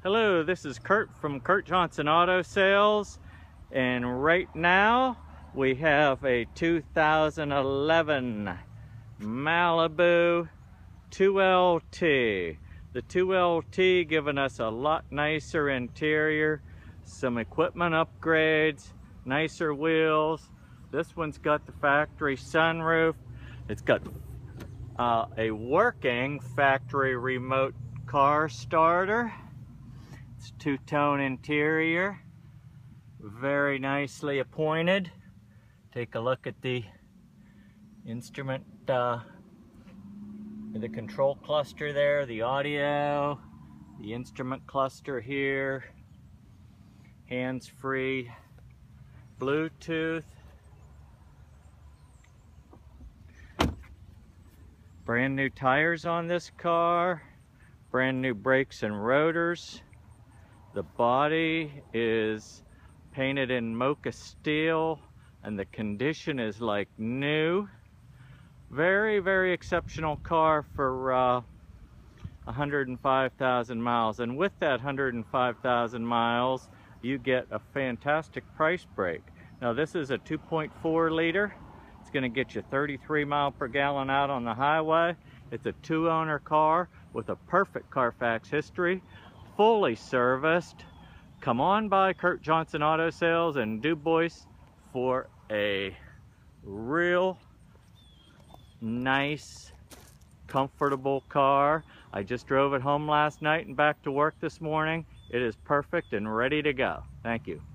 Hello, this is Kurt from Kurt Johnson Auto Sales, and right now we have a 2011 Malibu 2LT. The 2LT giving us a lot nicer interior, some equipment upgrades, nicer wheels. This one's got the factory sunroof. It's got a working factory remote car starter. It's two-tone interior, very nicely appointed. Take a look at the instrument, the control cluster there, the audio, the instrument cluster here, hands-free, Bluetooth, brand new tires on this car, brand new brakes and rotors. The body is painted in mocha steel and the condition is like new. Very, very exceptional car for 105,000 miles. And with that 105,000 miles, you get a fantastic price break. Now this is a 2.4 liter. It's gonna get you 33 miles per gallon out on the highway. It's a two-owner car with a perfect Carfax history, fully serviced. Come on by Kurt Johnson Auto Sales in DuBois for a real nice, comfortable car. I just drove it home last night and back to work this morning. It is perfect and ready to go. Thank you.